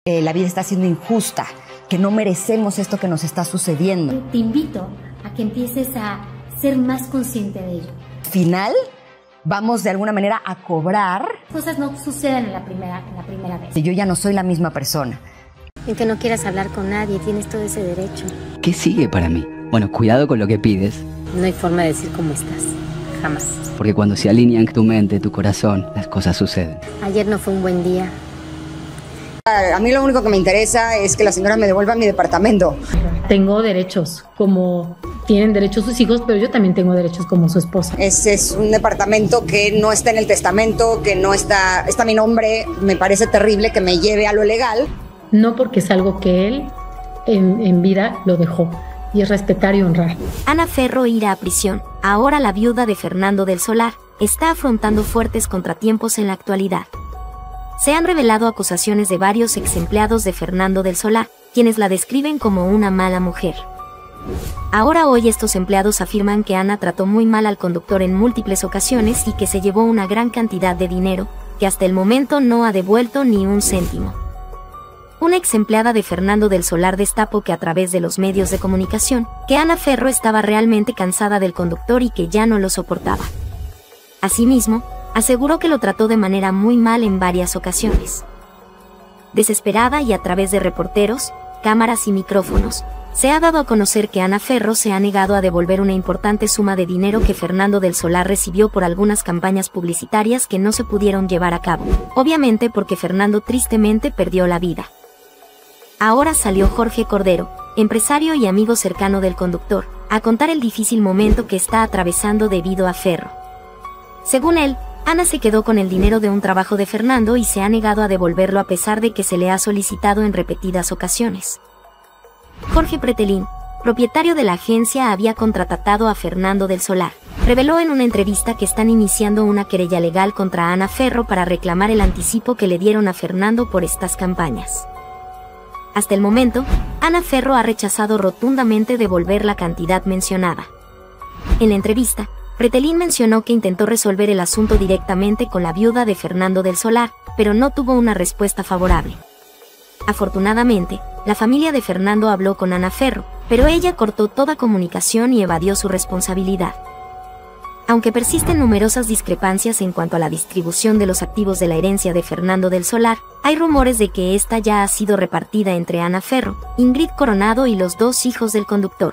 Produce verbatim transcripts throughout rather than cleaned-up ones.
Eh, la vida está siendo injusta, que no merecemos esto que nos está sucediendo. Te invito a que empieces a ser más consciente de ello. Al final, vamos de alguna manera a cobrar. Cosas no suceden en la primera, en la primera vez. Y yo ya no soy la misma persona. Y que no quieras hablar con nadie, tienes todo ese derecho. ¿Qué sigue para mí? Bueno, cuidado con lo que pides. No hay forma de decir cómo estás, jamás. Porque cuando se alinean tu mente, tu corazón, las cosas suceden. Ayer no fue un buen día. A mí lo único que me interesa es que la señora me devuelva mi departamento. Tengo derechos, como tienen derechos sus hijos, pero yo también tengo derechos como su esposa. Ese es un departamento que no está en el testamento, que no está, está mi nombre. Me parece terrible que me lleve a lo legal. No porque es algo que él en, en vida lo dejó, y es respetar y honrar. Ana Ferro irá a prisión. Ahora la viuda de Fernando del Solar está afrontando fuertes contratiempos en la actualidad. Se han revelado acusaciones de varios ex empleados de Fernando del Solar, quienes la describen como una mala mujer. Ahora hoy estos empleados afirman que Ana trató muy mal al conductor en múltiples ocasiones y que se llevó una gran cantidad de dinero, que hasta el momento no ha devuelto ni un céntimo. Una ex empleada de Fernando del Solar destapó que a través de los medios de comunicación, que Ana Ferro estaba realmente cansada del conductor y que ya no lo soportaba. Asimismo, aseguró que lo trató de manera muy mal en varias ocasiones. Desesperada y a través de reporteros, cámaras y micrófonos, se ha dado a conocer que Ana Ferro se ha negado a devolver una importante suma de dinero que Fernando del Solar recibió por algunas campañas publicitarias que no se pudieron llevar a cabo, obviamente porque Fernando tristemente perdió la vida. Ahora salió Jorge Cordero, empresario y amigo cercano del conductor, a contar el difícil momento que está atravesando debido a Ferro. Según él, Ana se quedó con el dinero de un trabajo de Fernando y se ha negado a devolverlo a pesar de que se le ha solicitado en repetidas ocasiones. Jorge Pretelín, propietario de la agencia, había contratado a Fernando del Solar. Reveló en una entrevista que están iniciando una querella legal contra Ana Ferro para reclamar el anticipo que le dieron a Fernando por estas campañas. Hasta el momento, Ana Ferro ha rechazado rotundamente devolver la cantidad mencionada. En la entrevista, Pretelín mencionó que intentó resolver el asunto directamente con la viuda de Fernando del Solar, pero no tuvo una respuesta favorable. Afortunadamente, la familia de Fernando habló con Ana Ferro, pero ella cortó toda comunicación y evadió su responsabilidad. Aunque persisten numerosas discrepancias en cuanto a la distribución de los activos de la herencia de Fernando del Solar, hay rumores de que esta ya ha sido repartida entre Ana Ferro, Ingrid Coronado y los dos hijos del conductor.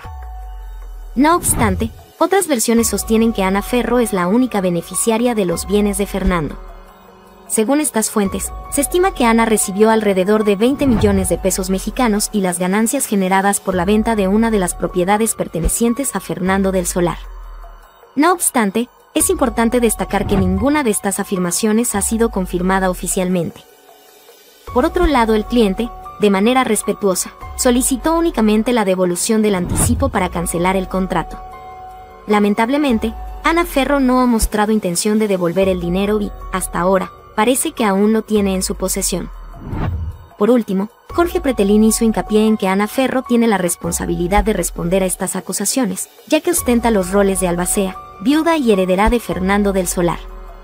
No obstante, otras versiones sostienen que Ana Ferro es la única beneficiaria de los bienes de Fernando. Según estas fuentes, se estima que Ana recibió alrededor de veinte millones de pesos mexicanos y las ganancias generadas por la venta de una de las propiedades pertenecientes a Fernando del Solar. No obstante, es importante destacar que ninguna de estas afirmaciones ha sido confirmada oficialmente. Por otro lado, el cliente, de manera respetuosa, solicitó únicamente la devolución del anticipo para cancelar el contrato. Lamentablemente, Ana Ferro no ha mostrado intención de devolver el dinero y, hasta ahora, parece que aún lo tiene en su posesión. Por último, Jorge Pretelín hizo hincapié en que Ana Ferro tiene la responsabilidad de responder a estas acusaciones, ya que ostenta los roles de albacea, viuda y heredera de Fernando del Solar.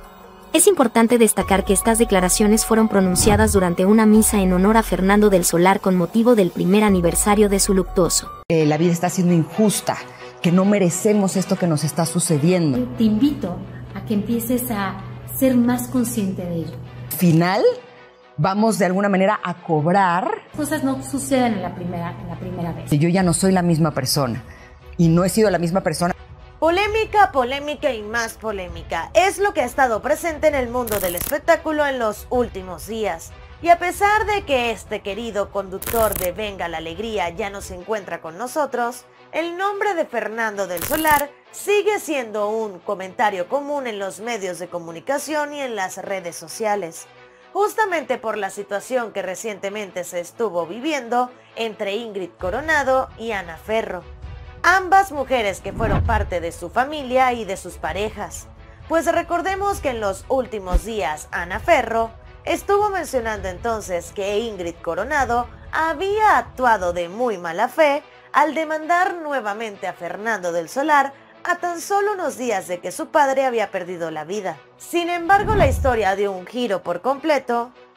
Es importante destacar que estas declaraciones fueron pronunciadas durante una misa en honor a Fernando del Solar con motivo del primer aniversario de su luctuoso. Eh, la vida está siendo injusta, que no merecemos esto que nos está sucediendo. Te invito a que empieces a ser más consciente de ello. Al final, vamos de alguna manera a cobrar. Cosas no suceden en la primera, en la primera vez. Yo ya no soy la misma persona y no he sido la misma persona. Polémica, polémica y más polémica es lo que ha estado presente en el mundo del espectáculo en los últimos días. Y a pesar de que este querido conductor de Venga la Alegría ya no se encuentra con nosotros, el nombre de Fernando del Solar sigue siendo un comentario común en los medios de comunicación y en las redes sociales, justamente por la situación que recientemente se estuvo viviendo entre Ingrid Coronado y Ana Ferro. Ambas mujeres que fueron parte de su familia y de sus parejas. Pues recordemos que en los últimos días Ana Ferro estuvo mencionando entonces que Ingrid Coronado había actuado de muy mala fe al demandar nuevamente a Fernando del Solar a tan solo unos días de que su padre había perdido la vida. Sin embargo, la historia dio un giro por completo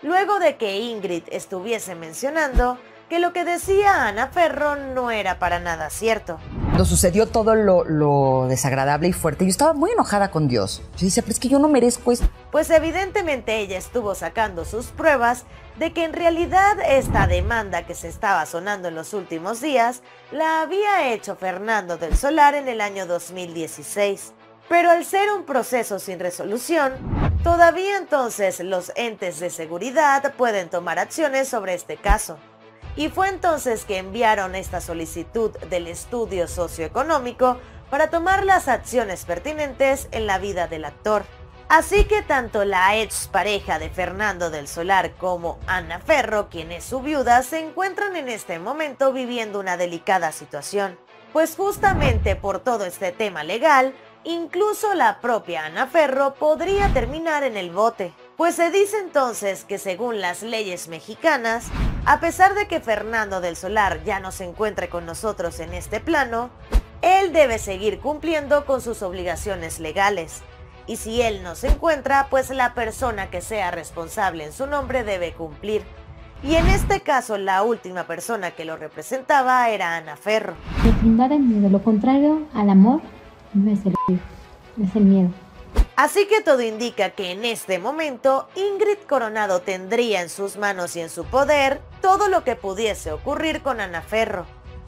luego de que Ingrid estuviese mencionando que lo que decía Ana Ferro no era para nada cierto. Cuando sucedió todo lo, lo desagradable y fuerte, yo estaba muy enojada con Dios. Yo decía, pero es que yo no merezco esto. Pues evidentemente ella estuvo sacando sus pruebas de que en realidad esta demanda que se estaba sonando en los últimos días la había hecho Fernando del Solar en el año dos mil dieciséis. Pero al ser un proceso sin resolución, todavía entonces los entes de seguridad pueden tomar acciones sobre este caso. Y fue entonces que enviaron esta solicitud del estudio socioeconómico para tomar las acciones pertinentes en la vida del actor. Así que tanto la ex pareja de Fernando del Solar como Ana Ferro, quien es su viuda, se encuentran en este momento viviendo una delicada situación. Pues justamente por todo este tema legal, incluso la propia Ana Ferro podría terminar en el bote. Pues se dice entonces que según las leyes mexicanas, a pesar de que Fernando del Solar ya no se encuentre con nosotros en este plano, él debe seguir cumpliendo con sus obligaciones legales. Y si él no se encuentra, pues la persona que sea responsable en su nombre debe cumplir. Y en este caso, la última persona que lo representaba era Ana Ferro. Deslindar el miedo, lo contrario al amor no es el miedo, es el miedo. Así que todo indica que en este momento Ingrid Coronado tendría en sus manos y en su poder todo lo que pudiese ocurrir con Ana Ferro.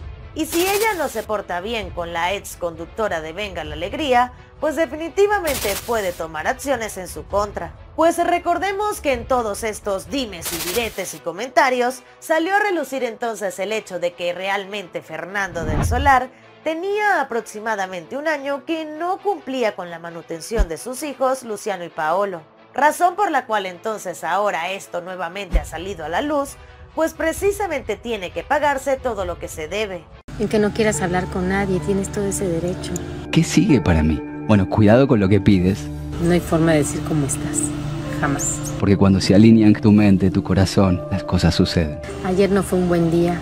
Y si ella no se porta bien con la ex conductora de Venga la Alegría, pues definitivamente puede tomar acciones en su contra. Pues recordemos que en todos estos dimes y diretes y comentarios salió a relucir entonces el hecho de que realmente Fernando del Solar tenía aproximadamente un año que no cumplía con la manutención de sus hijos Luciano y Paolo. Razón por la cual entonces ahora esto nuevamente ha salido a la luz, pues precisamente tiene que pagarse todo lo que se debe. En que no quieras hablar con nadie, tienes todo ese derecho. ¿Qué sigue para mí? Bueno, cuidado con lo que pides. No hay forma de decir cómo estás, jamás. Porque cuando se alinean tu mente, tu corazón, las cosas suceden. Ayer no fue un buen día.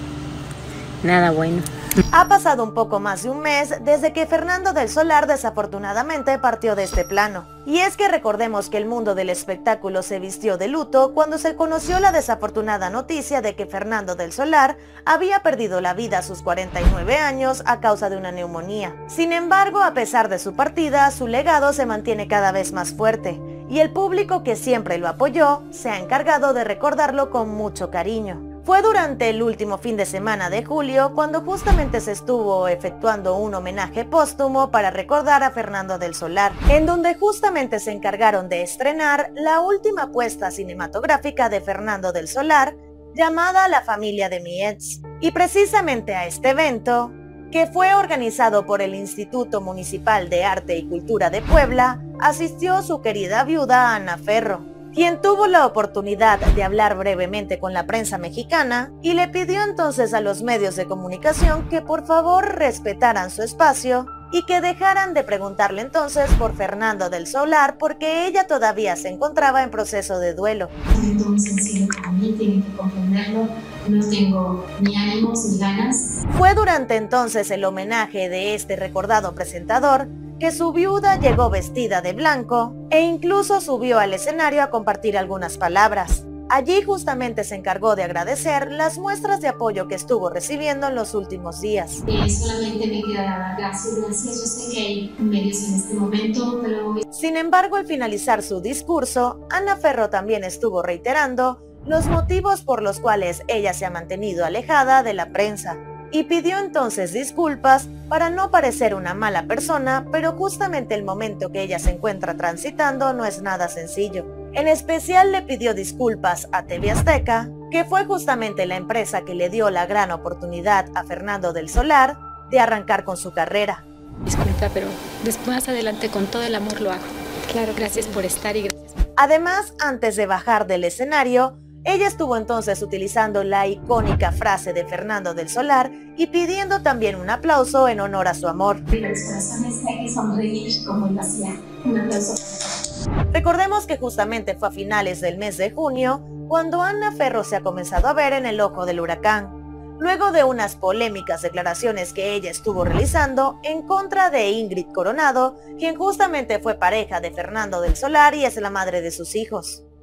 Nada bueno. Ha pasado un poco más de un mes desde que Fernando del Solar desafortunadamente partió de este plano. Y es que recordemos que el mundo del espectáculo se vistió de luto cuando se conoció la desafortunada noticia de que Fernando del Solar había perdido la vida a sus cuarenta y nueve años a causa de una neumonía. Sin embargo, a pesar de su partida, su legado se mantiene cada vez más fuerte, y el público que siempre lo apoyó se ha encargado de recordarlo con mucho cariño. Fue durante el último fin de semana de julio cuando justamente se estuvo efectuando un homenaje póstumo para recordar a Fernando del Solar, en donde justamente se encargaron de estrenar la última apuesta cinematográfica de Fernando del Solar, llamada La familia de mi ex. Y precisamente a este evento, que fue organizado por el Instituto Municipal de Arte y Cultura de Puebla, asistió su querida viuda Ana Ferro, quien tuvo la oportunidad de hablar brevemente con la prensa mexicana y le pidió entonces a los medios de comunicación que por favor respetaran su espacio y que dejaran de preguntarle entonces por Fernando del Solar porque ella todavía se encontraba en proceso de duelo. Es un momento muy sensible para mí, tienen que comprenderlo, no tengo ni ánimos ni ganas. Fue durante entonces el homenaje de este recordado presentador que su viuda llegó vestida de blanco e incluso subió al escenario a compartir algunas palabras. Allí justamente se encargó de agradecer las muestras de apoyo que estuvo recibiendo en los últimos días. Eh, solamente me queda dar gracias, gracias. Yo sé que hay medios en este momento, pero... Sin embargo, al finalizar su discurso, Ana Ferro también estuvo reiterando los motivos por los cuales ella se ha mantenido alejada de la prensa. Y pidió entonces disculpas para no parecer una mala persona, pero justamente el momento que ella se encuentra transitando no es nada sencillo. En especial le pidió disculpas a T V Azteca, que fue justamente la empresa que le dio la gran oportunidad a Fernando del Solar de arrancar con su carrera. Disculpa, pero después más adelante con todo el amor lo hago. Claro, gracias por estar y gracias. Además, antes de bajar del escenario, ella estuvo entonces utilizando la icónica frase de Fernando del Solar y pidiendo también un aplauso en honor a su amor. De los corazones hay que sonreír como él hacía. Un aplauso. Recordemos que justamente fue a finales del mes de junio cuando Ana Ferro se ha comenzado a ver en el ojo del huracán, luego de unas polémicas declaraciones que ella estuvo realizando en contra de Ingrid Coronado, quien justamente fue pareja de Fernando del Solar y es la madre de sus hijos.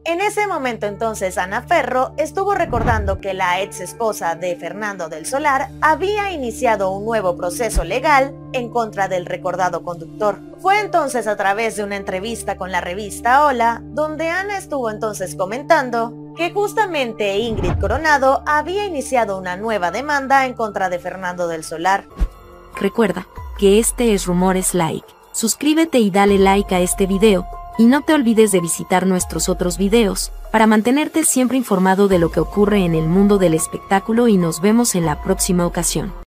En ese momento entonces Ana Ferro estuvo recordando que la ex esposa de Fernando del Solar había iniciado un nuevo proceso legal en contra del recordado conductor. Fue entonces a través de una entrevista con la revista Hola, donde Ana estuvo entonces comentando que justamente Ingrid Coronado había iniciado una nueva demanda en contra de Fernando del Solar. Recuerda que este es Rumores Like. Suscríbete y dale like a este video. Y no te olvides de visitar nuestros otros videos, para mantenerte siempre informado de lo que ocurre en el mundo del espectáculo y nos vemos en la próxima ocasión.